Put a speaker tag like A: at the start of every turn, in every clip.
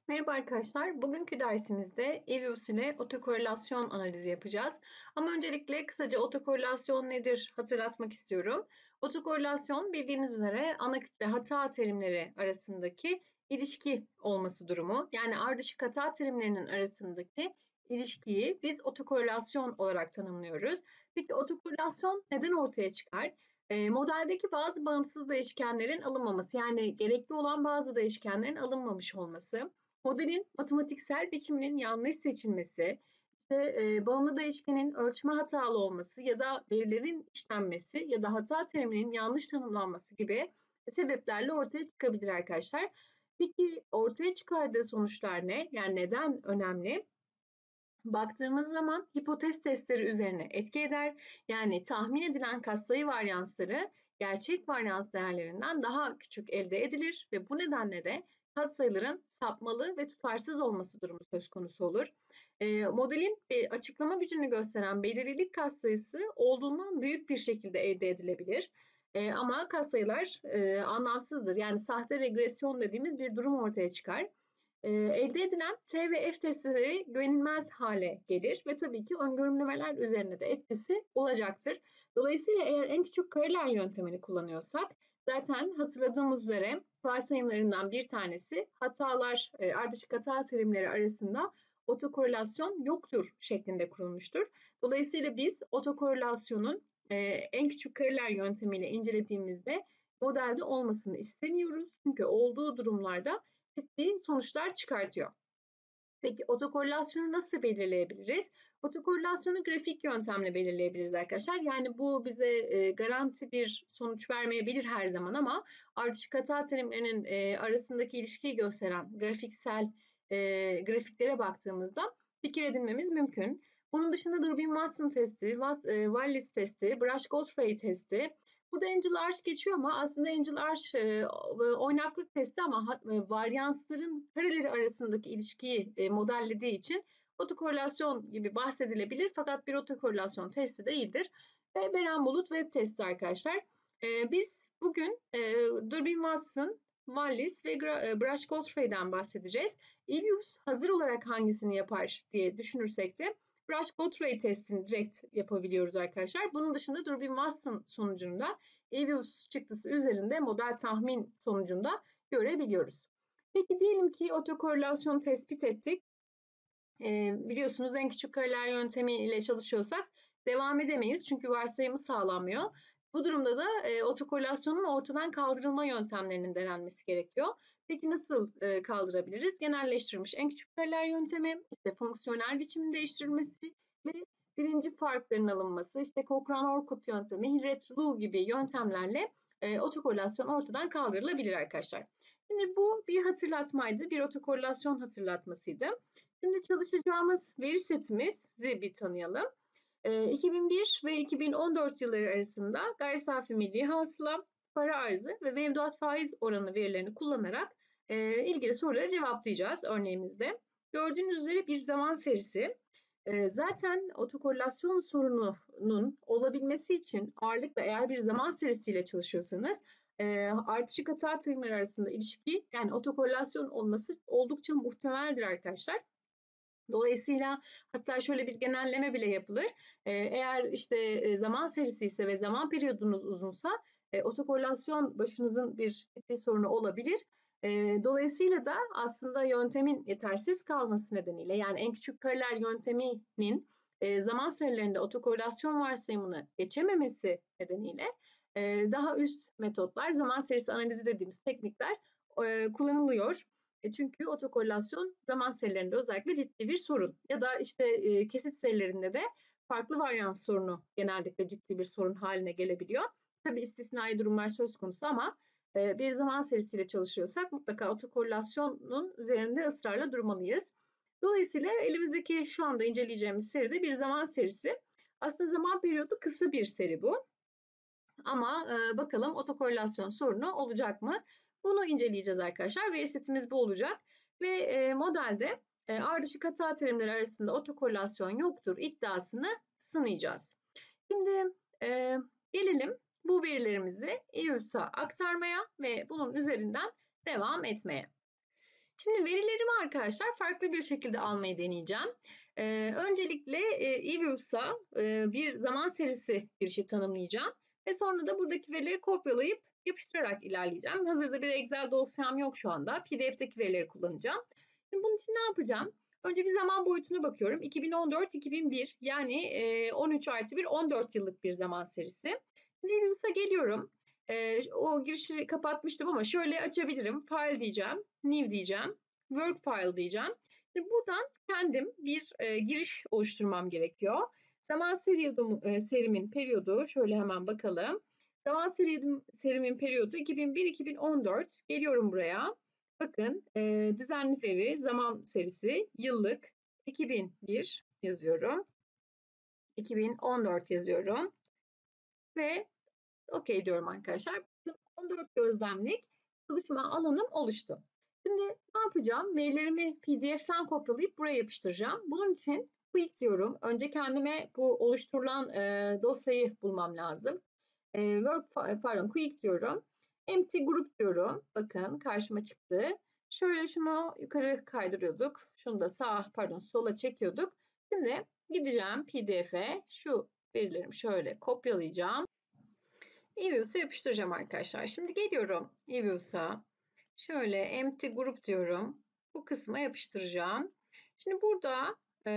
A: Merhaba arkadaşlar. Bugünkü dersimizde EViews ile otokorelasyon analizi yapacağız. Ama öncelikle kısaca otokorelasyon nedir hatırlatmak istiyorum. Otokorelasyon bildiğiniz üzere ana kütle hata terimleri arasındaki ilişki olması durumu. Yani ardışık hata terimlerinin arasındaki ilişkiyi biz otokorelasyon olarak tanımlıyoruz. Peki otokorelasyon neden ortaya çıkar? Modeldeki bazı bağımsız değişkenlerin alınmaması, yani gerekli olan bazı değişkenlerin alınmamış olması, modelin matematiksel biçiminin yanlış seçilmesi, bağımlı değişkenin ölçme hatalı olması ya da verilerin işlenmesi ya da hata teriminin yanlış tanımlanması gibi sebeplerle ortaya çıkabilir arkadaşlar. Peki ortaya çıkardığı sonuçlar ne? Yani neden önemli? Baktığımız zaman hipotez testleri üzerine etki eder. Yani tahmin edilen katsayı varyansları gerçek varyans değerlerinden daha küçük elde edilir ve bu nedenle de katsayıların sapmalı ve tutarsız olması durumu söz konusu olur. Modelin açıklama gücünü gösteren belirlilik katsayısı olduğundan büyük bir şekilde elde edilebilir. Ama katsayılar anlamsızdır. Yani sahte regresyon dediğimiz bir durum ortaya çıkar. Elde edilen T ve F testleri güvenilmez hale gelir ve tabii ki öngörümlemeler üzerine de etkisi olacaktır. Dolayısıyla eğer en küçük kareler yöntemini kullanıyorsak, zaten hatırladığımız üzere varsayımlarından bir tanesi hatalar, ardışık hata terimleri arasında otokorelasyon yoktur şeklinde kurulmuştur. Dolayısıyla biz otokorelasyonun en küçük kareler yöntemiyle incelediğimizde modelde olmasını istemiyoruz. Çünkü olduğu durumlarda ciddi sonuçlar çıkartıyor. Peki otokorelasyonu nasıl belirleyebiliriz? Otokorelasyonu grafik yöntemle belirleyebiliriz arkadaşlar. Yani bu bize garanti bir sonuç vermeyebilir her zaman ama ardışık hata terimlerinin arasındaki ilişkiyi gösteren grafiksel grafiklere baktığımızda fikir edinmemiz mümkün. Bunun dışında Durbin-Watson testi, Wallis testi, Brush-Godfrey testi. Burada Angel Arch geçiyor ama aslında Angel Arch oynaklık testi ama varyansların kareleri arasındaki ilişkiyi modellediği için otokorelasyon gibi bahsedilebilir fakat bir otokorelasyon testi değildir. Beren Bulut web testi arkadaşlar. Biz bugün Durbin-Watson, Wallis ve Brush-Godfrey'den bahsedeceğiz. EViews hazır olarak hangisini yapar diye düşünürsek de Brush-Godfrey testini direkt yapabiliyoruz arkadaşlar. Bunun dışında Durbin-Watson sonucunda EViews çıktısı üzerinde model tahmin sonucunda görebiliyoruz. Peki diyelim ki otokorelasyon tespit ettik. Biliyorsunuz en küçük kareler yöntemi ile çalışıyorsak devam edemeyiz çünkü varsayımı sağlanmıyor. Bu durumda da otokorelasyonun ortadan kaldırılma yöntemlerinin denenmesi gerekiyor. Peki nasıl kaldırabiliriz? Genelleştirilmiş en küçük kareler yöntemi, işte fonksiyonel biçimin değiştirilmesi ve birinci farkların alınması, işte Cochrane-Orkut yöntemi, Hillret-Loux gibi yöntemlerle otokorelasyon ortadan kaldırılabilir arkadaşlar. Şimdi bu bir hatırlatmaydı, bir otokorelasyon hatırlatmasıydı. Şimdi çalışacağımız veri setimizi bir tanıyalım. 2001 ve 2014 yılları arasında gayri safi milli hasıla, para arzı ve mevduat faiz oranı verilerini kullanarak ilgili soruları cevaplayacağız örneğimizde. Gördüğünüz üzere bir zaman serisi. Zaten otokorelasyon sorununun olabilmesi için ağırlıkla eğer bir zaman serisiyle çalışıyorsanız artışık hata terimleri arasında ilişki, yani otokorelasyon olması oldukça muhtemeldir arkadaşlar. Dolayısıyla hatta şöyle bir genelleme bile yapılır. Eğer işte zaman serisi ise ve zaman periyodunuz uzunsa otokorelasyon başınızın bir ciddi sorunu olabilir. Dolayısıyla da aslında yöntemin yetersiz kalması nedeniyle, yani en küçük kareler yönteminin zaman serilerinde otokorelasyon varsayımını geçememesi nedeniyle daha üst metotlar, zaman serisi analizi dediğimiz teknikler kullanılıyor. Çünkü otokorelasyon zaman serilerinde özellikle ciddi bir sorun. Ya da işte kesit serilerinde de farklı varyans sorunu genellikle ciddi bir sorun haline gelebiliyor. Tabii istisnai durumlar söz konusu ama bir zaman serisiyle çalışıyorsak mutlaka otokorelasyonun üzerinde ısrarla durmalıyız. Dolayısıyla elimizdeki şu anda inceleyeceğimiz seride bir zaman serisi. Aslında zaman periyodu kısa bir seri bu. Ama bakalım otokorelasyon sorunu olacak mı? Bunu inceleyeceğiz arkadaşlar. Veri setimiz bu olacak. Ve modelde ardışık hata terimleri arasında otokorelasyon yoktur iddiasını sınayacağız. Şimdi gelelim bu verilerimizi EVieWs'a aktarmaya ve bunun üzerinden devam etmeye. Şimdi verilerimi arkadaşlar farklı bir şekilde almayı deneyeceğim. Öncelikle eViews'a bir zaman serisi girişi tanımlayacağım ve sonra da buradaki verileri kopyalayıp yapıştırarak ilerleyeceğim. Hazırda bir Excel dosyam yok şu anda. PDF'deki verileri kullanacağım. Şimdi bunun için ne yapacağım? Önce bir zaman boyutuna bakıyorum. 2014-2001 yani 13 artı 1 14 yıllık bir zaman serisi. Şimdi eViews'a geliyorum. O girişi kapatmıştım ama şöyle açabilirim. File diyeceğim, New diyeceğim, Work File diyeceğim. Şimdi buradan kendim bir giriş oluşturmam gerekiyor. Zaman serimin periyodu, şöyle hemen bakalım. Zaman serimin periyodu 2001-2014. Geliyorum buraya. Bakın düzenli veri, zaman serisi, yıllık 2001 yazıyorum. 2014 yazıyorum. Ve okey diyorum arkadaşlar. 14 gözlemlik çalışma alanım oluştu. Şimdi ne yapacağım? Verilerimi PDF'den kopyalayıp buraya yapıştıracağım. Bunun için quick diyorum. Önce kendime bu oluşturulan dosyayı bulmam lazım. Quick diyorum. Empty group diyorum. Bakın karşıma çıktı. Şöyle şunu yukarı kaydırıyorduk. Şunu da sola çekiyorduk. Şimdi gideceğim PDF'e. Şu verilerimi şöyle kopyalayacağım. eViews'a yapıştıracağım arkadaşlar. Şimdi geliyorum eViews'a. Şöyle empty group diyorum. Bu kısma yapıştıracağım. Şimdi burada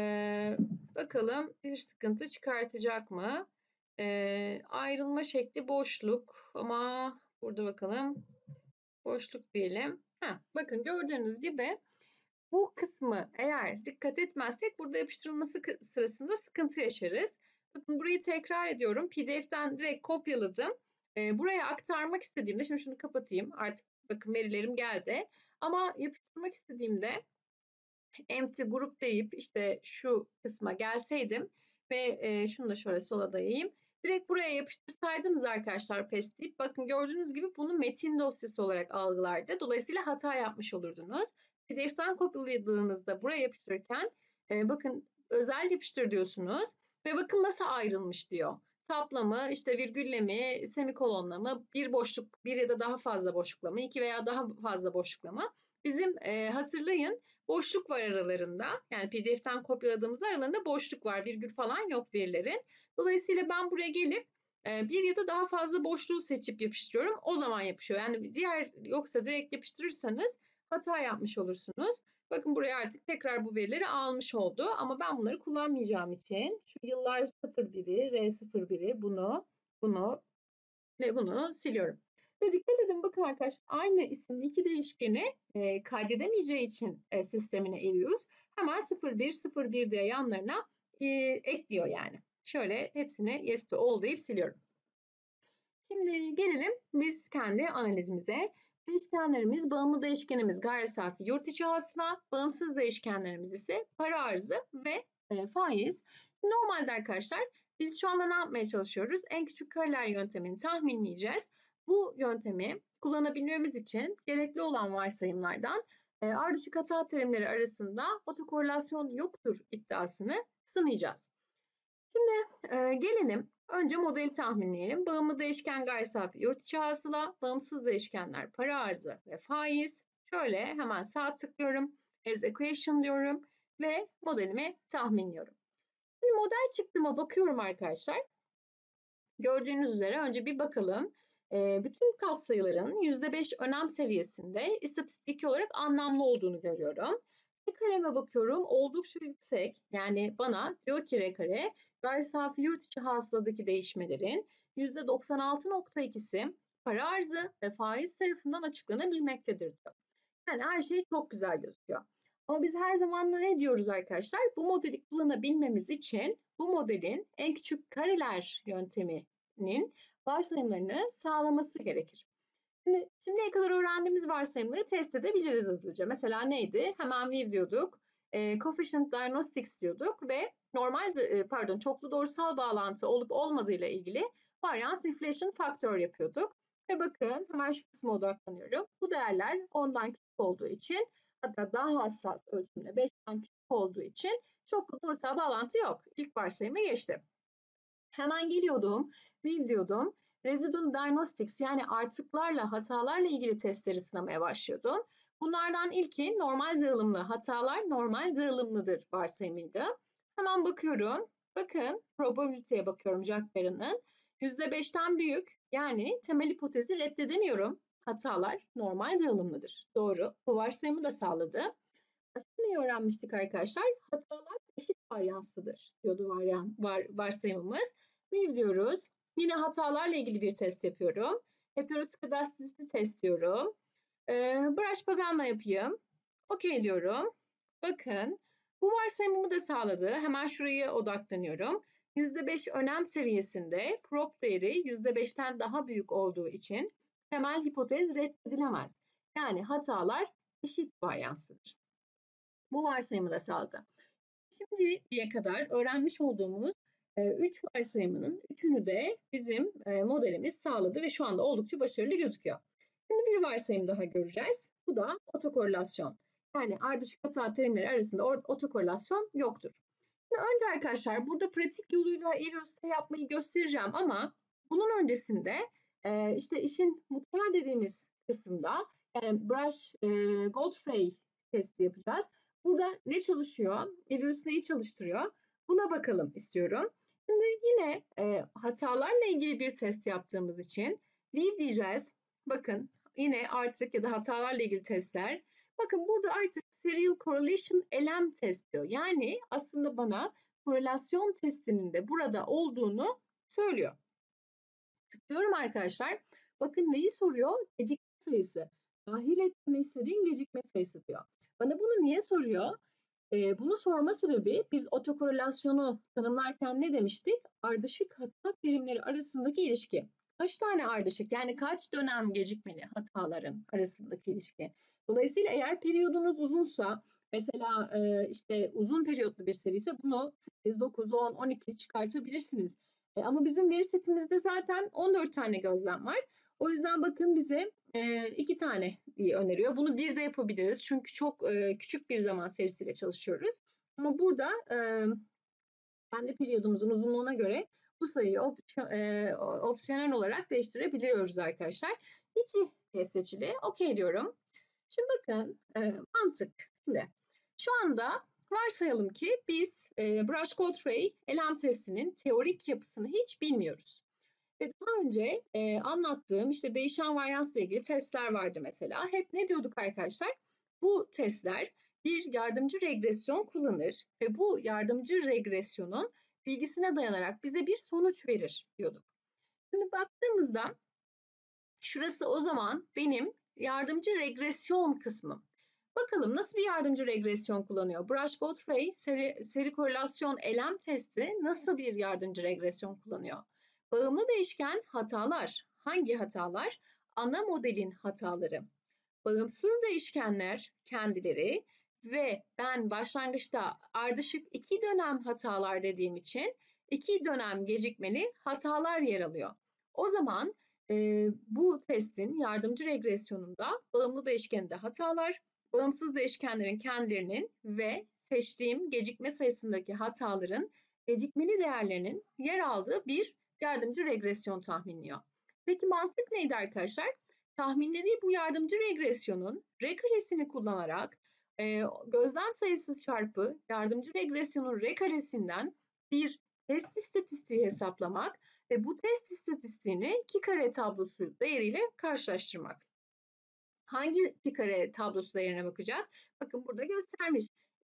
A: bakalım bir sıkıntı çıkartacak mı? Ayrılma şekli boşluk ama burada bakalım boşluk diyelim. Bakın gördüğünüz gibi bu kısmı eğer dikkat etmezsek burada yapıştırılması sırasında sıkıntı yaşarız. Bakın burayı tekrar ediyorum. PDF'den direkt kopyaladım. Buraya aktarmak istediğimde, şimdi şunu kapatayım. Artık bakın verilerim geldi. Ama yapıştırmak istediğimde empty group deyip işte şu kısma gelseydim ve şunu da şöyle sola dayayayım. Direkt buraya yapıştırsaydınız arkadaşlar paste bakın gördüğünüz gibi bunu metin dosyası olarak algılardı. Dolayısıyla hata yapmış olurdunuz. PDF'den kopyaladığınızda buraya yapıştırırken bakın özel yapıştır diyorsunuz ve bakın nasıl ayrılmış diyor. Tapla mı, işte virgülle mi, semikolonla mı, bir boşluk, bir ya da daha fazla boşlukla mı, iki veya daha fazla boşlukla mı? Bizim hatırlayın boşluk var aralarında. Yani PDF'ten kopyaladığımız aralarında boşluk var. Virgül falan yok verilerin. Dolayısıyla ben buraya gelip bir ya da daha fazla boşluğu seçip yapıştırıyorum. O zaman yapışıyor. Yani yoksa direkt yapıştırırsanız hata yapmış olursunuz. Bakın buraya artık tekrar bu verileri almış oldu. Ama ben bunları kullanmayacağım için şu yıllar 01'i, R01'i bunu ve bunu siliyorum. Ve dikkat edin bakın arkadaşlar aynı isimli iki değişkeni kaydedemeyeceği için sistemine eviyoruz. Hemen 01 diye yanlarına ekliyor yani. Şöyle hepsini yes to all deyip siliyorum. Şimdi gelelim biz kendi analizimize. Değişkenlerimiz, bağımlı değişkenimiz gayri safi yurt içi hasıla, bağımsız değişkenlerimiz ise para arzı ve faiz. Normalde arkadaşlar biz şu anda ne yapmaya çalışıyoruz? En küçük kareler yöntemini tahminleyeceğiz. Bu yöntemi kullanabilmemiz için gerekli olan varsayımlardan ardışık hata terimleri arasında otokorelasyon yoktur iddiasını sınayacağız. Şimdi gelelim önce modeli tahminleyelim. Bağımlı değişken gayri safi yurt içi hasıla, bağımsız değişkenler para arzı ve faiz. Şöyle hemen sağ tıklıyorum. As equation diyorum ve modelimi tahminliyorum. Şimdi model çıktıma bakıyorum arkadaşlar. Gördüğünüz üzere önce bir bakalım. Bütün katsayıların %5 önem seviyesinde istatistiki olarak anlamlı olduğunu görüyorum. R kareme bakıyorum oldukça yüksek. Yani bana diyor ki R kare gayri safi yurt içi hasıladaki değişmelerin %96.2'si para arzı ve faiz tarafından açıklanabilmektedir diyor. Yani her şey çok güzel gözüküyor. Ama biz her zaman ne diyoruz arkadaşlar? Bu modeli kullanabilmemiz için bu modelin en küçük kareler yönteminin varsayımlarını sağlaması gerekir. Şimdiye kadar öğrendiğimiz varsayımları test edebiliriz hızlıca. Mesela neydi? Hemen view diyorduk. Coefficient diagnostics diyorduk ve çoklu doğrusal bağlantı olup olmadığıyla ilgili variance inflation faktör yapıyorduk. Ve bakın hemen şu kısma odaklanıyorum. Bu değerler 10'dan küçük olduğu için hatta daha hassas ölçümle 5'ten küçük olduğu için çoklu doğrusal bağlantı yok. İlk varsayıma geçtim. Hemen geliyordum, view diyordum. Residual diagnostics yani artıklarla, hatalarla ilgili testleri sınamaya başlıyordum. Bunlardan ilki normal dağılımlı. Hatalar normal dağılımlıdır varsayımıydı. Hemen bakıyorum. Bakın probability'ye bakıyorum Jack-Barron'ın. %5'ten büyük, yani temel hipotezi reddedemiyorum. Hatalar normal dağılımlıdır. Doğru. Bu varsayımı da sağladı. Başka ne öğrenmiştik arkadaşlar? Hatalar eşit varyanslıdır diyordu varsayımımız. Ne diyoruz? Yine hatalarla ilgili bir test yapıyorum. Heteroskedasticity test diyorum. Brush-Pagan'la yapayım. Okey diyorum. Bakın bu varsayımımı da sağladı. Hemen şuraya odaklanıyorum. %5 önem seviyesinde prop değeri %5'ten daha büyük olduğu için temel hipotez reddedilemez. Yani hatalar eşit varyanslıdır. Bu varsayımı da sağladı. Şimdiye kadar öğrenmiş olduğumuz 3 varsayımının 3'ünü de bizim modelimiz sağladı ve şu anda oldukça başarılı gözüküyor. Şimdi bir varsayım daha göreceğiz. Bu da otokorelasyon. Yani ardışık hata terimleri arasında otokorelasyon yoktur. Şimdi önce arkadaşlar burada pratik yoluyla eVOS'ta yapmayı göstereceğim ama bunun öncesinde işte işin mutfağı dediğimiz kısımda yani Brush Godfrey testi yapacağız. Burada ne çalışıyor? eVOS neyi çalıştırıyor? Buna bakalım istiyorum. Şimdi yine hatalarla ilgili bir test yaptığımız için leave diyeceğiz. Bakın yine artık ya da hatalarla ilgili testler. Bakın burada artık serial correlation elem test diyor. Yani aslında bana korelasyon testinin de burada olduğunu söylüyor. Tıklıyorum arkadaşlar. Bakın neyi soruyor? Gecikme sayısı. Dahil etmemi istediğin gecikme sayısı diyor. Bana bunu niye soruyor? Bunu sorma sebebi biz otokorelasyonu tanımlarken ne demiştik? Ardışık hata terimleri arasındaki ilişki. Kaç tane ardışık, yani kaç dönem gecikmeli hataların arasındaki ilişki. Dolayısıyla eğer periyodunuz uzunsa, mesela işte uzun periyotlu bir seri ise bunu 8, 9, 10, 12 çıkartabilirsiniz. Ama bizim veri setimizde zaten 14 tane gözlem var. O yüzden bakın bize 2 tane öneriyor. Bunu bir de yapabiliriz. Çünkü çok küçük bir zaman serisiyle çalışıyoruz. Ama burada kendi periyodumuzun uzunluğuna göre bu sayıyı opsiyonel olarak değiştirebiliyoruz arkadaşlar. 2 seçili. Okey diyorum. Şimdi bakın mantık. Şimdi şu anda varsayalım ki biz Brush-Godfrey elem testinin teorik yapısını hiç bilmiyoruz. Ve daha önce anlattığım işte değişen varyansla ilgili testler vardı mesela. Hep ne diyorduk arkadaşlar? Bu testler bir yardımcı regresyon kullanır ve bu yardımcı regresyonun bilgisine dayanarak bize bir sonuç verir diyorduk. Şimdi baktığımızda şurası o zaman benim yardımcı regresyon kısmım. Bakalım nasıl bir yardımcı regresyon kullanıyor? Brush-Godfrey seri korelasyon elem testi nasıl bir yardımcı regresyon kullanıyor? Bağımlı değişken hatalar. Hangi hatalar? Ana modelin hataları. Bağımsız değişkenler kendileri ve ben başlangıçta ardışık 2 dönem hatalar dediğim için 2 dönem gecikmeli hatalar yer alıyor. O zaman bu testin yardımcı regresyonunda bağımlı değişkeninde hatalar, bağımsız değişkenlerin kendilerinin ve seçtiğim gecikme sayısındaki hataların gecikmeli değerlerinin yer aldığı bir yardımcı regresyon tahminliyor. Peki mantık neydi arkadaşlar? Tahminlediği bu yardımcı regresyonun rekaresini kullanarak gözlem sayısı çarpı yardımcı regresyonun rekaresinden bir test istatistiği hesaplamak ve bu test istatistiğini pi kare tablosu değeriyle karşılaştırmak. Hangi pi kare tablosu değerine bakacak? Bakın burada göstermiş.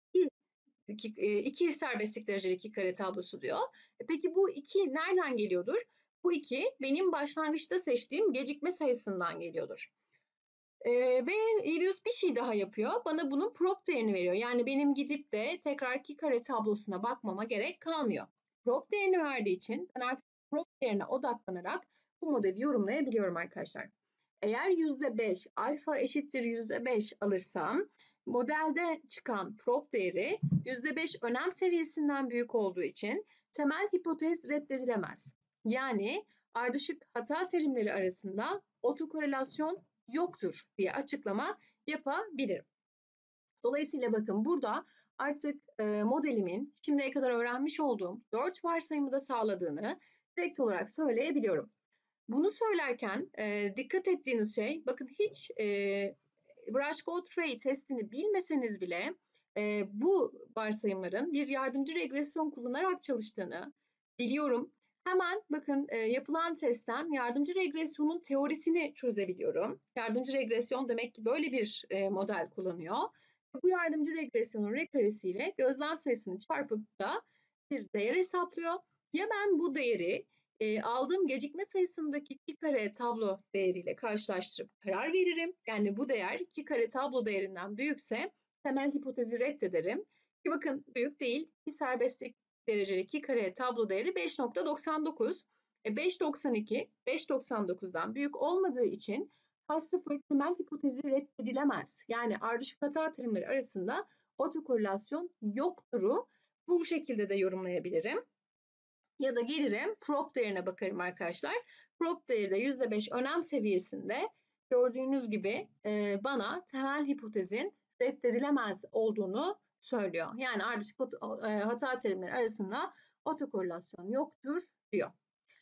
A: İki serbestlik dereceli 2 kare tablosu diyor. Peki bu 2 nereden geliyordur? Bu 2 benim başlangıçta seçtiğim gecikme sayısından geliyordur. Ve eVOS bir şey daha yapıyor. Bana bunun prop değerini veriyor. Yani benim gidip de tekrar 2 kare tablosuna bakmama gerek kalmıyor. Prop değerini verdiği için ben artık prop değerine odaklanarak bu modeli yorumlayabiliyorum arkadaşlar. Eğer %5 alfa eşittir %5 alırsam modelde çıkan prop değeri %5 önem seviyesinden büyük olduğu için temel hipotez reddedilemez. Yani ardışık hata terimleri arasında otokorelasyon yoktur diye açıklama yapabilirim. Dolayısıyla bakın burada artık modelimin şimdiye kadar öğrenmiş olduğum 4 varsayımı da sağladığını direkt olarak söyleyebiliyorum. Bunu söylerken dikkat ettiğiniz şey, bakın hiç Brush-Godfrey testini bilmeseniz bile bu varsayımların bir yardımcı regresyon kullanarak çalıştığını biliyorum. Hemen bakın yapılan testten yardımcı regresyonun teorisini çözebiliyorum. Yardımcı regresyon demek ki böyle bir model kullanıyor. Bu yardımcı regresyonun R karesiyle gözlem sayısını çarpıp da bir değer hesaplıyor. Ya ben bu değeri aldığım gecikme sayısındaki 2 kare tablo değeriyle karşılaştırıp karar veririm. Yani bu değer 2 kare tablo değerinden büyükse temel hipotezi reddederim. Ki bakın büyük değil. Bir serbestlik dereceli 2 kare tablo değeri 5.99. 5.92, 5.99'dan büyük olmadığı için H0 temel hipotezi reddedilemez. Yani ardışık hata terimleri arasında otokorelasyon yoktur'u bu şekilde de yorumlayabilirim. Ya da gelirim prop değerine bakarım arkadaşlar. Prop değeri de %5 önem seviyesinde gördüğünüz gibi bana temel hipotezin reddedilemez olduğunu söylüyor. Yani ardışık hata terimleri arasında otokorelasyon yoktur diyor.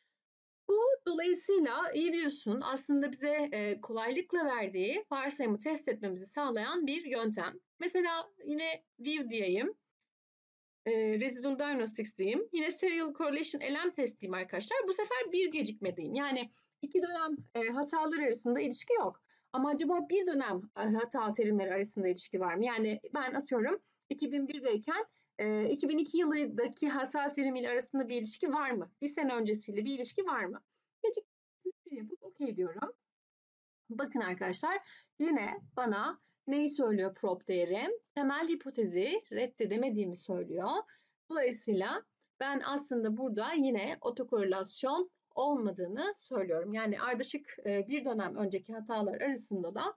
A: Bu dolayısıyla eViews'un aslında bize kolaylıkla verdiği varsayımı test etmemizi sağlayan bir yöntem. Mesela yine View diyeyim. Residual Diagnostics diyeyim. Yine Serial Correlation LM test diyeyim arkadaşlar. Bu sefer bir gecikme diyeyim. Yani iki dönem hatalar arasında ilişki yok. Ama acaba bir dönem hata terimleri arasında ilişki var mı? Yani ben atıyorum 2001'deyken 2002 yılındaki hata terimiyle arasında bir ilişki var mı? Bir sene öncesiyle bir ilişki var mı? Gecikme yapıp okey diyorum. Bakın arkadaşlar yine bana neyi söylüyor prop değeri? Temel hipotezi reddedemediğimi söylüyor. Dolayısıyla ben aslında burada yine otokorelasyon olmadığını söylüyorum. Yani ardışık bir dönem önceki hatalar arasında da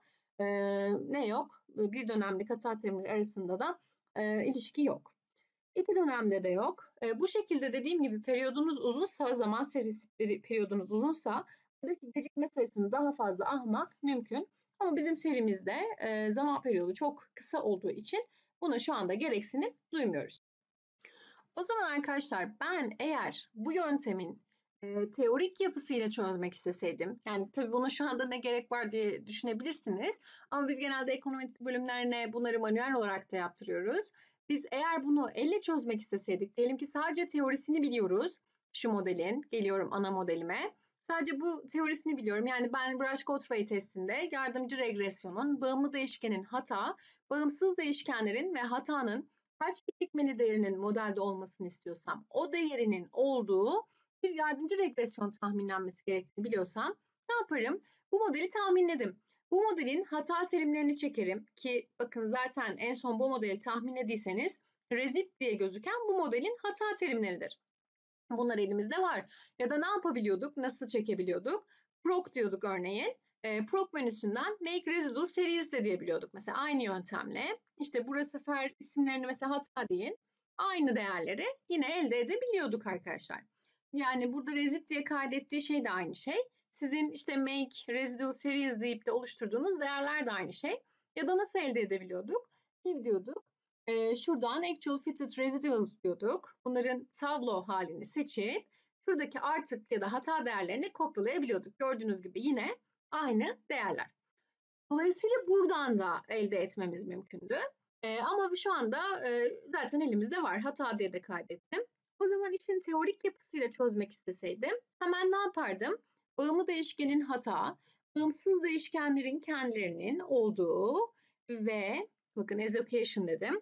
A: ne yok? Bir dönemlik hata terimleri arasında da ilişki yok. İki dönemde de yok. Bu şekilde dediğim gibi periyodunuz uzunsa, zaman serisi periyodunuz uzunsa buradaki gecikme sayısını daha fazla almak mümkün. Ama bizim serimizde zaman periyodu çok kısa olduğu için buna şu anda gereksinim duymuyoruz. O zaman arkadaşlar ben eğer bu yöntemin teorik yapısıyla çözmek isteseydim, yani tabii buna şu anda ne gerek var diye düşünebilirsiniz. Ama biz genelde ekonometrik bölümlerine bunları manuel olarak da yaptırıyoruz. Biz eğer bunu elle çözmek isteseydik, diyelim ki sadece teorisini biliyoruz şu modelin, geliyorum ana modelime. Sadece bu teorisini biliyorum. Yani ben Brush-Godfrey testinde yardımcı regresyonun, bağımlı değişkenin hata, bağımsız değişkenlerin ve hatanın kaç gecikmeli değerinin modelde olmasını istiyorsam, o değerinin olduğu bir yardımcı regresyon tahminlenmesi gerektiğini biliyorsam ne yaparım? Bu modeli tahminledim. Bu modelin hata terimlerini çekerim ki bakın zaten en son bu modeli tahminlediyseniz rezit diye gözüken bu modelin hata terimleridir. Bunlar elimizde var. Ya da ne yapabiliyorduk? Nasıl çekebiliyorduk? Proc diyorduk örneğin. Proc menüsünden Make Residual Series de diyebiliyorduk. Mesela aynı yöntemle. İşte bu sefer isimlerini mesela hata deyin. Aynı değerleri yine elde edebiliyorduk arkadaşlar. Yani burada resit diye kaydettiği şey de aynı şey. Sizin işte Make Residual Series deyip de oluşturduğunuz değerler de aynı şey. Ya da nasıl elde edebiliyorduk? Div diyorduk. Şuradan Actual Fitted Residual diyorduk. Bunların tablo halini seçip şuradaki artık ya da hata değerlerini kopyalayabiliyorduk. Gördüğünüz gibi yine aynı değerler. Dolayısıyla buradan da elde etmemiz mümkündü. Ama şu anda zaten elimizde var. Hata diye de kaydettim. O zaman işin teorik yapısıyla çözmek isteseydim hemen ne yapardım? Bağımlı değişkenin hata, bağımsız değişkenlerin kendilerinin olduğu ve bakın as equation dedim.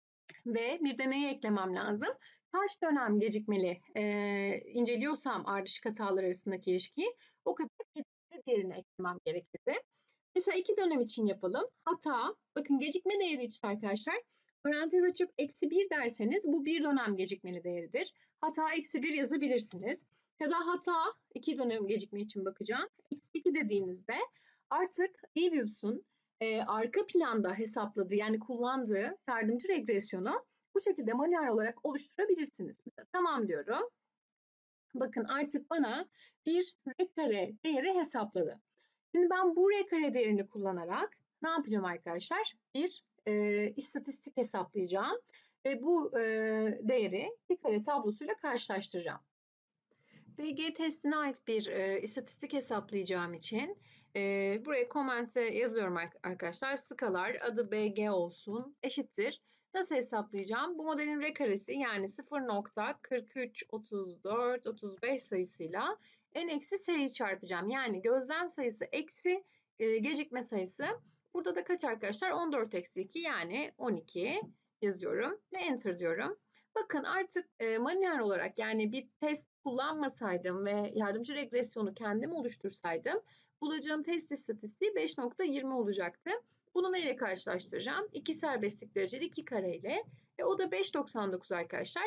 A: Ve bir de neyi eklemem lazım? Kaç dönem gecikmeli inceliyorsam ardışık hatalar arasındaki ilişkiyi o kadar gecikmeli değerini eklemem gerekirdi. Mesela 2 dönem için yapalım. Hata, bakın gecikme değeri için arkadaşlar parantez açıp -1 derseniz bu bir dönem gecikmeli değeridir. Hata -1 yazabilirsiniz. Ya da hata 2 dönem gecikme için bakacağım. -2 dediğinizde artık eViews'un arka planda hesapladığı yani kullandığı yardımcı regresyonu bu şekilde manuel olarak oluşturabilirsiniz. Mesela, tamam diyorum. Bakın artık bana bir R kare değeri hesapladı. Şimdi ben bu R kare değerini kullanarak ne yapacağım arkadaşlar? Bir istatistik hesaplayacağım ve bu değeri bir kare tablosuyla karşılaştıracağım. BG testine ait bir istatistik hesaplayacağım için Buraya komente yazıyorum arkadaşlar. Skalar adı BG olsun eşittir. Nasıl hesaplayacağım? Bu modelin R karesi yani 0.433435 sayısıyla n-s'yi çarpacağım. Yani gözlem sayısı eksi gecikme sayısı. Burada da kaç arkadaşlar? 14 eksi 2 yani 12 yazıyorum ve enter diyorum. Bakın artık manuel olarak yani bir test kullanmasaydım ve yardımcı regresyonu kendim oluştursaydım bulacağım test istatistiği 5.20 olacaktı. Bunu neyle karşılaştıracağım? 2 serbestlik dereceli 2 kare ile. O da 5.99 arkadaşlar.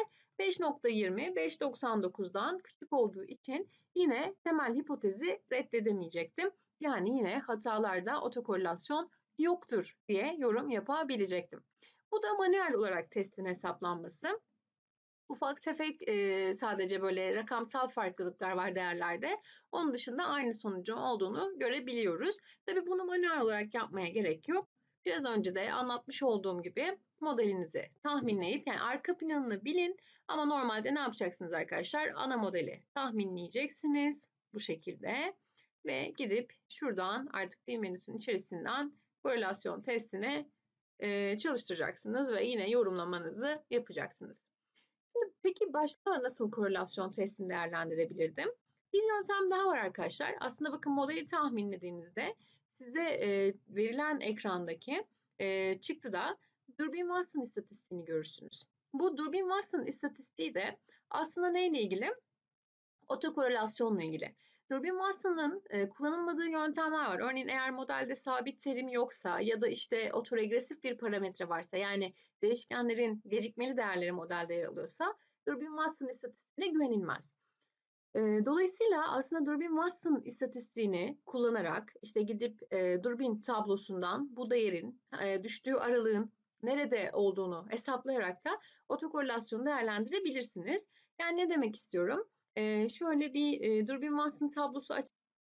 A: 5.20 5.99'dan küçük olduğu için yine temel hipotezi reddedemeyecektim. Yani yine hatalarda otokorelasyon yoktur diye yorum yapabilecektim. Bu da manuel olarak testin hesaplanması. Ufak tefek sadece böyle rakamsal farklılıklar var değerlerde. Onun dışında aynı sonucun olduğunu görebiliyoruz. Tabii bunu manuel olarak yapmaya gerek yok. Biraz önce de anlatmış olduğum gibi modelinizi tahminleyip yani arka planını bilin ama normalde ne yapacaksınız arkadaşlar? Ana modeli tahminleyeceksiniz bu şekilde ve gidip şuradan artık bir menüsün içerisinden korelasyon testini çalıştıracaksınız ve yine yorumlamanızı yapacaksınız. Peki başka nasıl korelasyon testini değerlendirebilirdim? Bir yöntem daha var arkadaşlar. Aslında bakın modeli tahminlediğinizde size verilen ekrandaki çıktıda Durbin-Watson istatistiğini görürsünüz. Bu Durbin-Watson istatistiği de aslında neyle ilgili? Otokorelasyonla ilgili. Durbin-Watson'ın kullanılmadığı yöntemler var. Örneğin eğer modelde sabit terim yoksa ya da işte otoregresif bir parametre varsa yani değişkenlerin gecikmeli değerleri modelde yer alıyorsa Durbin-Watson istatistiğine güvenilmez. Dolayısıyla aslında Durbin-Watson istatistiğini kullanarak işte gidip Durbin tablosundan bu değerin düştüğü aralığın nerede olduğunu hesaplayarak da otokorelasyonu değerlendirebilirsiniz. Yani ne demek istiyorum? Şöyle bir Durbin-Watson tablosu aç.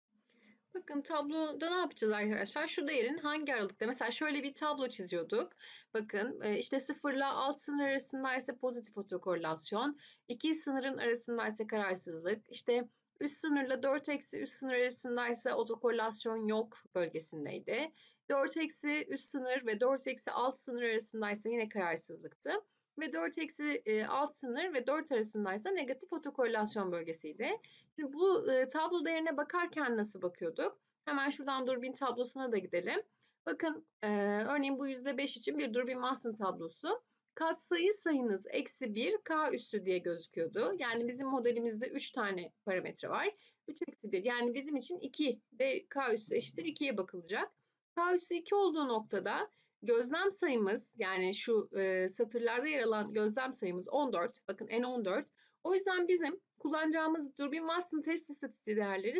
A: Bakın tabloda ne yapacağız arkadaşlar? Şu değerin hangi aralıkta? Mesela şöyle bir tablo çiziyorduk. Bakın işte 0 ile alt sınır arasındaysa pozitif otokorelasyon. İki sınırın arasındaysa kararsızlık. İşte üst sınırla 4 eksi üst sınır arasındaysa otokorelasyon yok bölgesindeydi. 4 eksi üst sınır ve 4 eksi alt sınır arasındaysa yine kararsızlıktı. Ve 4 eksi alt sınır ve 4 arasındaysa negatif otokorelasyon bölgesiydi. Şimdi bu tablo değerine bakarken nasıl bakıyorduk? Hemen şuradan Durbin tablosuna da gidelim. Bakın örneğin bu %5 için bir Durbin-Watson tablosu. Katsayı sayınız eksi 1 k üssü diye gözüküyordu. Yani bizim modelimizde 3 tane parametre var. 3 eksi 1 yani bizim için 2 de k üssü eşittir 2'ye bakılacak. K üssü 2 olduğu noktada gözlem sayımız yani şu satırlarda yer alan gözlem sayımız 14. Bakın n14. O yüzden bizim kullanacağımız Durbin-Watson test istatistiği değerleri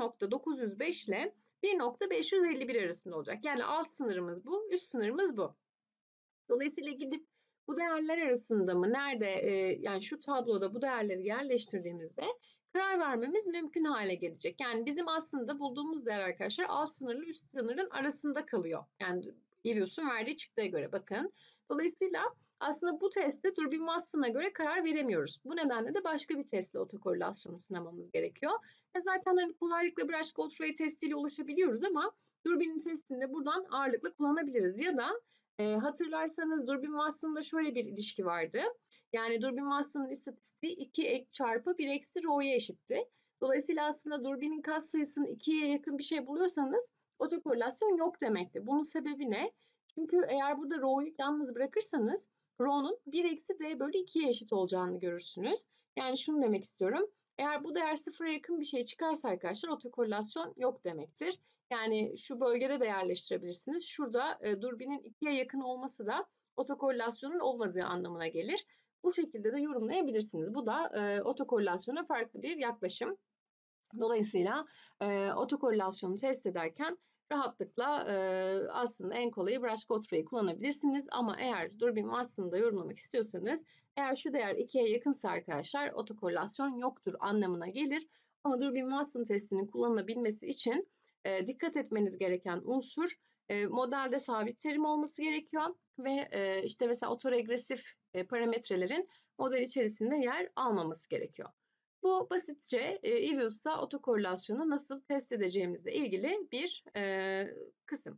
A: 0.905 ile 1.551 arasında olacak. Yani alt sınırımız bu, üst sınırımız bu. Dolayısıyla gidip bu değerler arasında mı, nerede yani şu tabloda bu değerleri yerleştirdiğimizde karar vermemiz mümkün hale gelecek. Yani bizim aslında bulduğumuz değer arkadaşlar alt sınırla üst sınırın arasında kalıyor. Yani Evius'un verdiği çıktıya göre bakın. Dolayısıyla aslında bu testte Durbin-Watson'a göre karar veremiyoruz. Bu nedenle de başka bir testle otokorelasyonu sınamamız gerekiyor. Zaten hani kolaylıkla Brush-Goldfrey testiyle ulaşabiliyoruz ama Durbin'in testini de buradan ağırlıkla kullanabiliriz. Ya da hatırlarsanız Durbin-Watson'da şöyle bir ilişki vardı. Yani Durbin-Watson'ın istatistiği 2 çarpı 1 eksi rho'ya eşitti. Dolayısıyla aslında Durbin'in katsayısını 2'ye yakın bir şey buluyorsanız otokorelasyon yok demektir. Bunun sebebi ne? Çünkü eğer burada rho'yu yalnız bırakırsanız rho'nun 1 eksi d bölü 2'ye eşit olacağını görürsünüz. Yani şunu demek istiyorum. Eğer bu değer sıfıra yakın bir şey çıkarsa arkadaşlar otokorelasyon yok demektir. Yani şu bölgede de yerleştirebilirsiniz. Şurada Durbin'in 2'ye yakın olması da otokorelasyonun olmadığı anlamına gelir. Bu şekilde de yorumlayabilirsiniz. Bu da otokorelasyona farklı bir yaklaşım. Dolayısıyla otokorelasyonu test ederken rahatlıkla aslında en kolayı Brush-Goldfrey'i kullanabilirsiniz. Ama eğer Durbin-Watson'da yorumlamak istiyorsanız eğer şu değer 2'ye yakınsa arkadaşlar otokorelasyon yoktur anlamına gelir. Ama Durbin-Watson testinin kullanılabilmesi için dikkat etmeniz gereken unsur modelde sabit terim olması gerekiyor ve işte mesela otoregresif parametrelerin model içerisinde yer almaması gerekiyor. Bu basitçe EVIUS'ta otokorelasyonu nasıl test edeceğimizle ilgili bir kısım.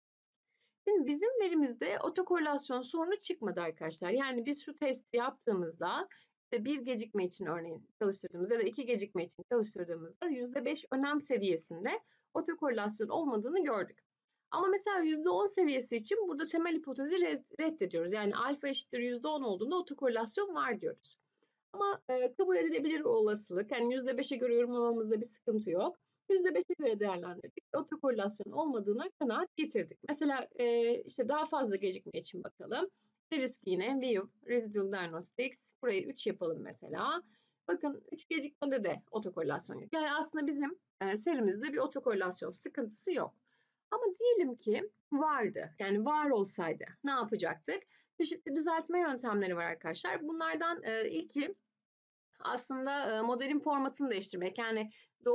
A: Şimdi bizim verimizde otokorelasyon sorunu çıkmadı arkadaşlar. Yani biz şu testi yaptığımızda işte bir gecikme için örneğin çalıştırdığımızda ya da 2 gecikme için çalıştırdığımızda %5 önem seviyesinde otokorelasyon olmadığını gördük. Ama mesela %10 seviyesi için burada temel hipotezi reddediyoruz. Yani alfa eşittir %10 olduğunda otokorelasyon var diyoruz. Ama kabul edilebilir olasılık, yani %5'e göre yorumlamamızda bir sıkıntı yok. %5'e göre değerlendirdik. Otokorelasyon olmadığına kanaat getirdik. Mesela işte daha fazla gecikme için bakalım. Risk yine View, Residual Diagnostics. Burayı 3 yapalım mesela. Bakın 3 gecikmede de otokorelasyon yok. Yani aslında bizim serimizde bir otokorelasyon sıkıntısı yok. Ama diyelim ki vardı. Yani var olsaydı ne yapacaktık? Çeşitli düzeltme yöntemleri var arkadaşlar. Bunlardan ilki aslında modelin formatını değiştirmek. Yani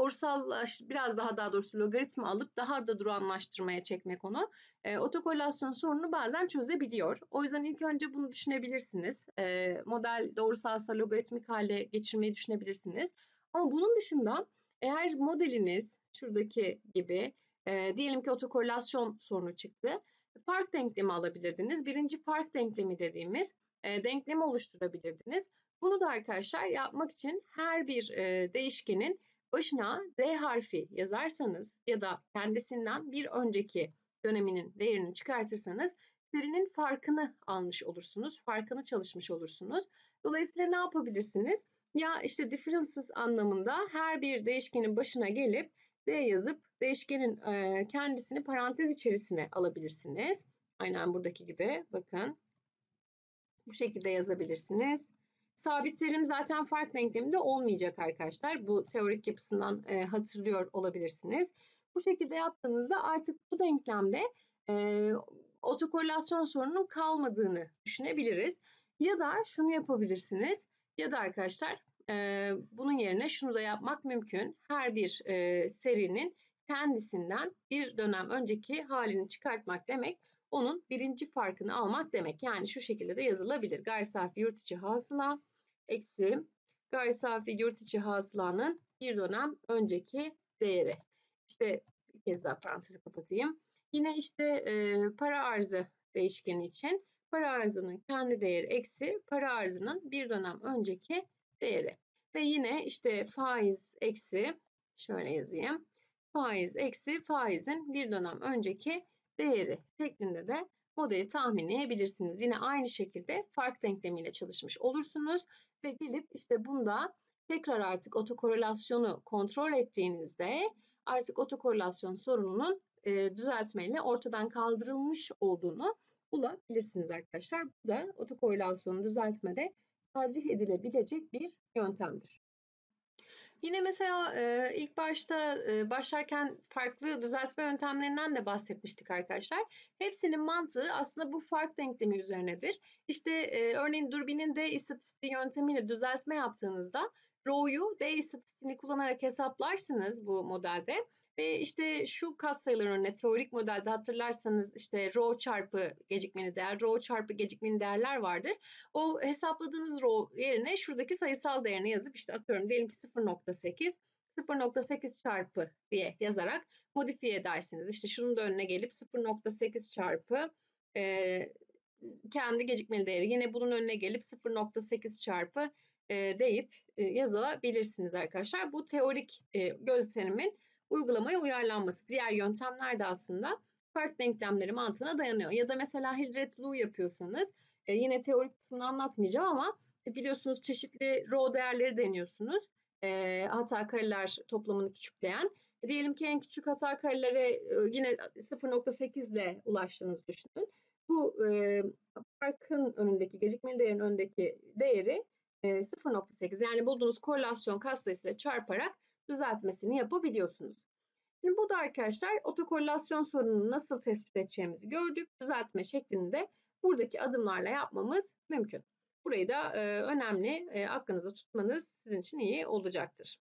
A: biraz daha doğrusu logaritma alıp daha da duranlaştırmaya çekmek onu. Otokorelasyon sorununu bazen çözebiliyor. O yüzden ilk önce bunu düşünebilirsiniz. Model doğrusalsa logaritmik hale geçirmeyi düşünebilirsiniz. Ama bunun dışında eğer modeliniz şuradaki gibi diyelim ki otokorelasyon sorunu çıktı. Fark denklemi alabilirdiniz. Birinci fark denklemi dediğimiz denklemi oluşturabilirdiniz. Bunu da arkadaşlar yapmak için her bir değişkenin başına D harfi yazarsanız ya da kendisinden bir önceki döneminin değerini çıkartırsanız serinin farkını almış olursunuz. Farkını çalışmış olursunuz. Dolayısıyla ne yapabilirsiniz? Ya işte differences anlamında her bir değişkenin başına gelip D yazıp değişkenin kendisini parantez içerisine alabilirsiniz. Aynen buradaki gibi bakın. Bu şekilde yazabilirsiniz. Sabit terim zaten fark denkleminde olmayacak arkadaşlar. Bu teorik yapısından hatırlıyor olabilirsiniz. Bu şekilde yaptığınızda artık bu denklemde otokorelasyon sorununun kalmadığını düşünebiliriz. Ya da şunu yapabilirsiniz. Ya da arkadaşlar bunun yerine şunu da yapmak mümkün. Her bir serinin kendisinden bir dönem önceki halini çıkartmak demek onun birinci farkını almak demek. Yani şu şekilde de yazılabilir. Gayri safi yurt içi hasıla eksi gayri safi yurt içi hasılanın bir dönem önceki değeri. İşte bir kez daha parantezi kapatayım. Yine işte para arzı değişkeni için para arzının kendi değeri eksi para arzının bir dönem önceki değeri. Ve yine işte faiz eksi şöyle yazayım. Faiz eksi faizin bir dönem önceki değeri şeklinde de modeli tahminleyebilirsiniz. Yine aynı şekilde fark denklemiyle çalışmış olursunuz ve gelip işte bunda tekrar artık otokorelasyonu kontrol ettiğinizde artık otokorelasyon sorununun düzeltmeyle ortadan kaldırılmış olduğunu bulabilirsiniz arkadaşlar. Bu da otokorelasyonu düzeltmede tercih edilebilecek bir yöntemdir. Yine mesela ilk başta başlarken farklı düzeltme yöntemlerinden de bahsetmiştik arkadaşlar. Hepsinin mantığı aslında bu fark denklemi üzerinedir. İşte örneğin Durbin'in D istatistiği yöntemiyle düzeltme yaptığınızda rho'yu D istatistiğini kullanarak hesaplarsınız bu modelde. Ve işte şu katsayılar örneğin teorik modelde hatırlarsanız işte rho çarpı gecikmeli değer, rho çarpı gecikmeli değerler vardır. O hesapladığınız rho yerine şuradaki sayısal değerini yazıp işte atıyorum diyelim ki 0.8, 0.8 çarpı diye yazarak modifiye edersiniz. İşte şunun da önüne gelip 0.8 çarpı kendi gecikmeli değeri. Yine bunun önüne gelip 0.8 çarpı deyip yazabilirsiniz arkadaşlar. Bu teorik gösterimin uygulamaya uyarlanması. Diğer yöntemler de aslında fark denklemleri mantığına dayanıyor. Ya da mesela Hildreth-Lou yapıyorsanız yine teorik kısmını anlatmayacağım ama biliyorsunuz çeşitli rho değerleri deniyorsunuz. Hata kareler toplamını küçükleyen. Diyelim ki en küçük hata karelere yine 0.8 ile ulaştığınızı düşünün. Bu farkın önündeki, gecikmeli değerin önündeki değeri 0.8. Yani bulduğunuz korelasyon katsayısıyla çarparak düzeltmesini yapabiliyorsunuz. Şimdi bu da arkadaşlar otokorelasyon sorununu nasıl tespit edeceğimizi gördük. Düzeltme şeklinde buradaki adımlarla yapmamız mümkün. Burayı da önemli aklınızda tutmanız sizin için iyi olacaktır.